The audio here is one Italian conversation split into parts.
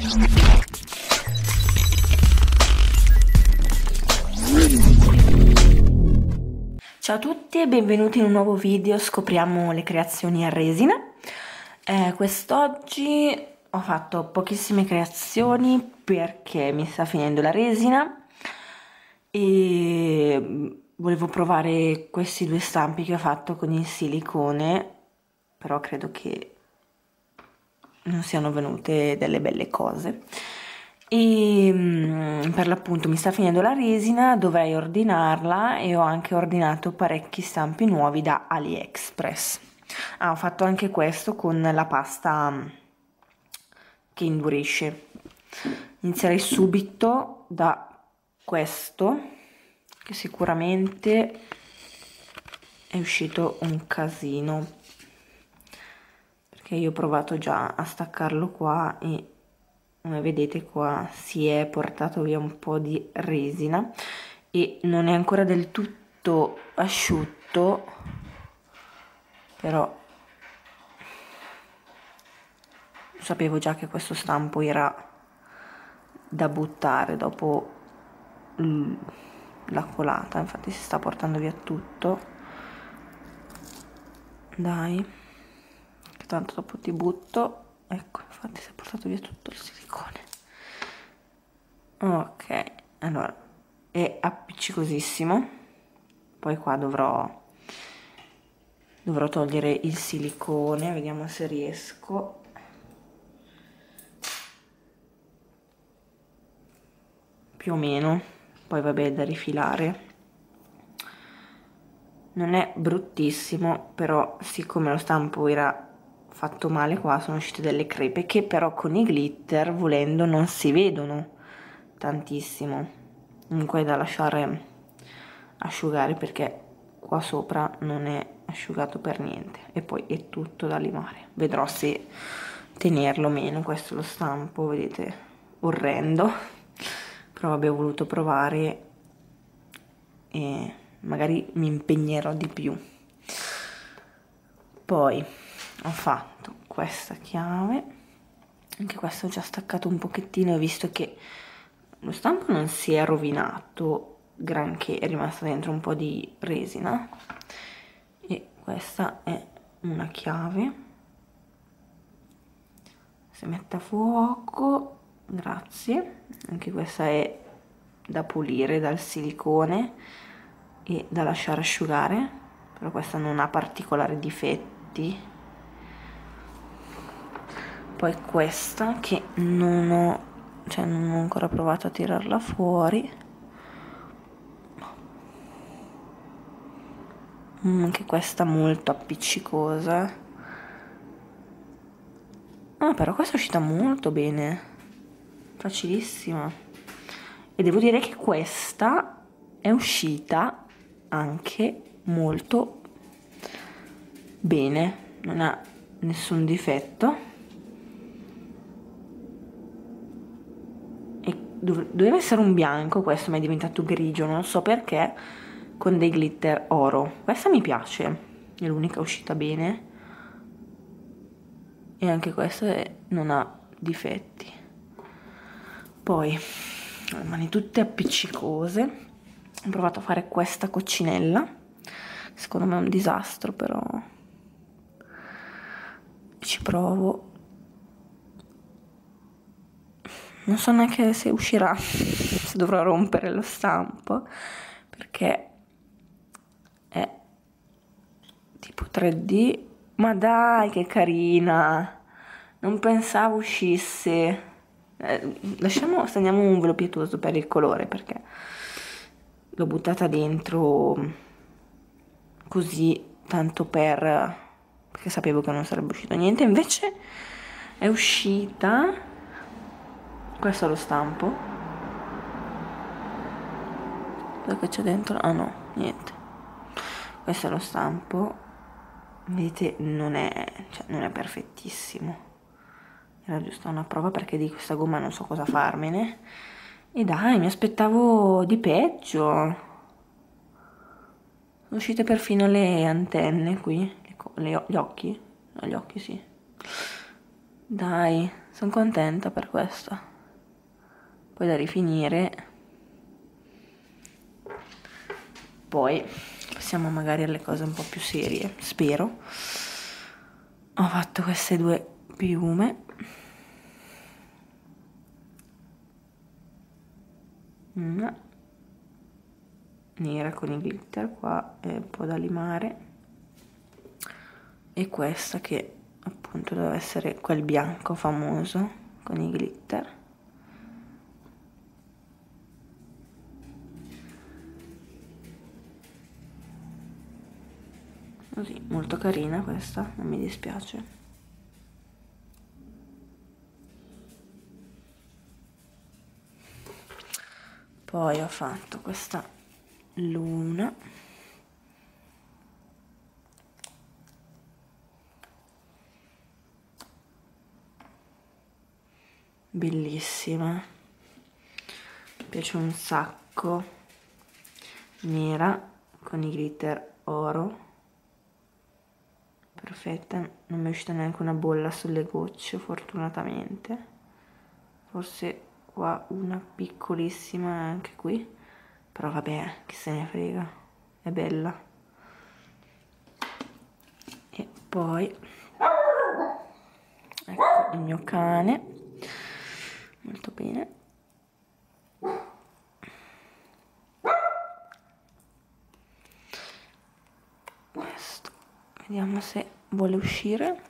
Ciao a tutti e benvenuti in un nuovo video. Scopriamo le creazioni a resina. Quest'oggi ho fatto pochissime creazioni perché mi sta finendo la resina e volevo provare questi due stampi che ho fatto con il silicone, però credo che non siano venute delle belle cose. E per l'appunto mi sta finendo la resina, dovrei ordinarla e ho anche ordinato parecchi stampi nuovi da AliExpress. Ho fatto anche questo con la pasta che indurisce. Inizierei subito da questo, che sicuramente è uscito un casino, perché io ho provato già a staccarlo qua e come vedete qua si è portato via un po' di resina e non è ancora del tutto asciutto, però sapevo già che questo stampo era da buttare dopo la colata, infatti si sta portando via tutto. Dai, che tanto dopo ti butto. Ecco, infatti si è portato via tutto il silicone. Ok, allora è appiccicosissimo, poi qua dovrò togliere il silicone, vediamo se riesco. Più o meno, poi vabbè, da rifilare. Non è bruttissimo, però siccome lo stampo era fatto male qua sono uscite delle crepe che però con i glitter volendo non si vedono tantissimo. Comunque è da lasciare asciugare perché qua sopra non è asciugato per niente e poi è tutto da limare. Vedrò se tenerlo o meno. Questo è lo stampo, vedete, orrendo, però abbiamo voluto provare e magari mi impegnerò di più. Poi ho fatto questa chiave, anche questo ho già staccato un pochettino e visto che lo stampo non si è rovinato granché, è rimasta dentro un po' di resina. E questa è una chiave, si mette a fuoco, grazie. Anche questa è da pulire dal silicone e da lasciare asciugare, però questa non ha particolari difetti. Poi questa che non ho ancora provato a tirarla fuori. Anche questa molto appiccicosa. Però questa è uscita molto bene, facilissima. E devo dire che questa è uscita anche molto bene, non ha nessun difetto e doveva essere un bianco, questo ma è diventato grigio, non so perché, con dei glitter oro. Questa mi piace, è l'unica uscita bene e anche questa non ha difetti. Poi le mani tutte appiccicose. Ho provato a fare questa coccinella, secondo me è un disastro, però ci provo. Non so neanche se uscirà, se dovrò rompere lo stampo, perché è tipo 3D. Ma dai, che carina! Non pensavo uscisse. Stendiamo un velo pietoso per il colore, perché l'ho buttata dentro così, tanto perché sapevo che non sarebbe uscito niente, invece è uscita. Questo è lo stampo. Cosa che c'è dentro? Ah no, niente. Questo è lo stampo. Vedete, non è perfettissimo. Era giusto una prova perché di questa gomma non so cosa farmene. E dai, mi aspettavo di peggio. Sono uscite perfino le antenne qui, gli occhi. No, gli occhi sì. Dai, sono contenta per questo. Poi da rifinire, poi passiamo magari alle cose un po' più serie, spero. Ho fatto queste due piume, una nera con i glitter, qua è un po' da limare, e questa che appunto deve essere quel bianco famoso con i glitter. Così, molto carina questa, non mi dispiace. Poi ho fatto questa luna, bellissima, mi piace un sacco, nera con i glitter oro, perfetta, non mi è uscita neanche una bolla sulle gocce fortunatamente, forse qua una piccolissima anche qui, però vabbè, chi se ne frega, è bella. E poi ecco il mio cane, molto bene. Questo, vediamo se vuole uscire.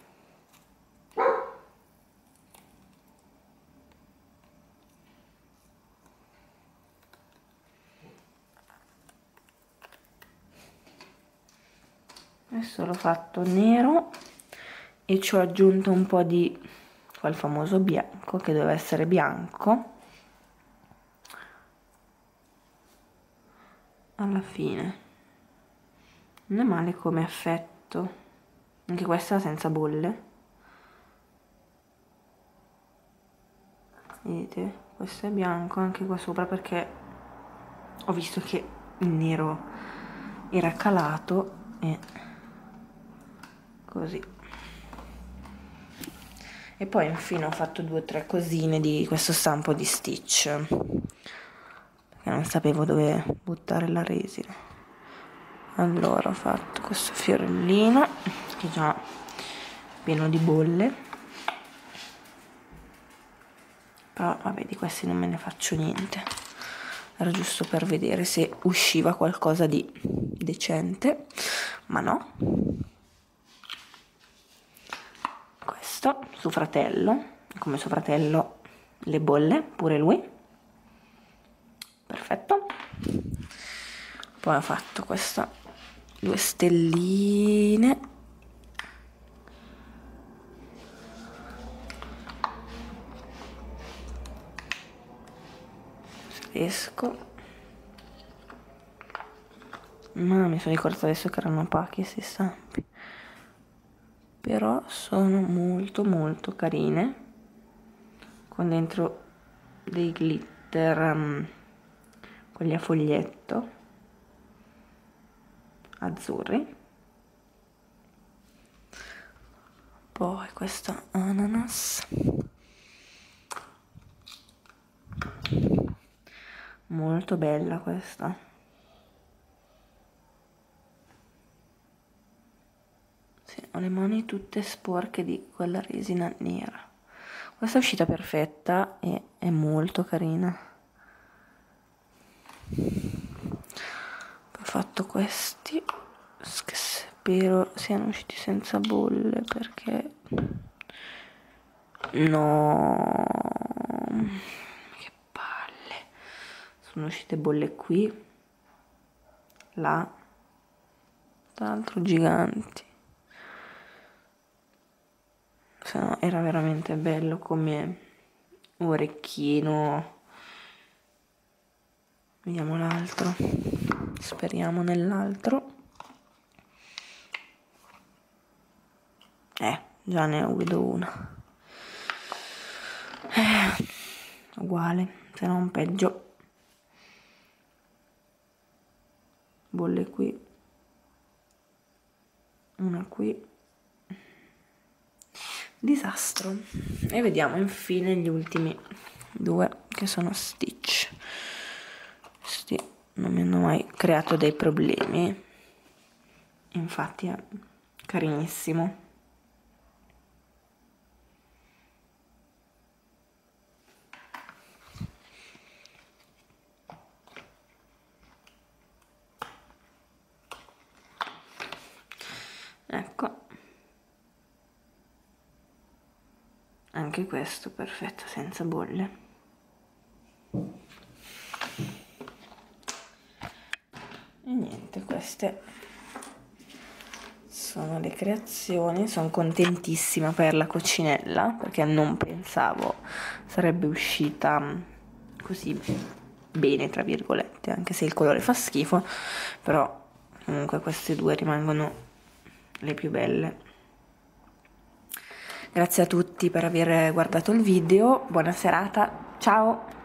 Adesso l'ho fatto nero e ci ho aggiunto un po' di quel famoso bianco che deve essere bianco alla fine. Non è male come effetto, anche questa senza bolle, vedete, questo è bianco anche qua sopra perché ho visto che il nero era calato e così. E poi infine ho fatto 2 o 3 cosine di questo stampo di Stitch perché non sapevo dove buttare la resina. Allora ho fatto questo fiorellino che è già pieno di bolle, però vabbè, di questi non me ne faccio niente, era giusto per vedere se usciva qualcosa di decente, ma no. Questo suo fratello, come suo fratello le bolle, pure lui, perfetto. Poi ho fatto questa 2 stelline, se riesco, ma mi sono ricordata adesso che erano opachi questi stampi, però sono molto molto carine, con dentro dei glitter, quelli a foglietto azzurri. Poi questa ananas, molto bella questa, sì, ho le mani tutte sporche di quella resina nera. Questa è uscita perfetta e è molto carina. Poi ho fatto questi che spero siano usciti senza bolle perché no, che palle, sono uscite bolle qui, là, tra l'altro giganti, se no era veramente bello come orecchino. Vediamo l'altro, speriamo nell'altro. Già ne vedo una. Uguale, se non peggio. Bolle qui, una qui. disastro. E vediamo infine gli ultimi due, che sono Stitch. Questi non mi hanno mai creato dei problemi, infatti è carinissimo. Ecco, anche questo perfetto, senza bolle. E niente, queste sono le creazioni. Sono contentissima per la coccinella perché non pensavo sarebbe uscita così bene, tra virgolette, anche se il colore fa schifo, però comunque queste due rimangono le più belle. Grazie a tutti per aver guardato il video, buona serata, ciao!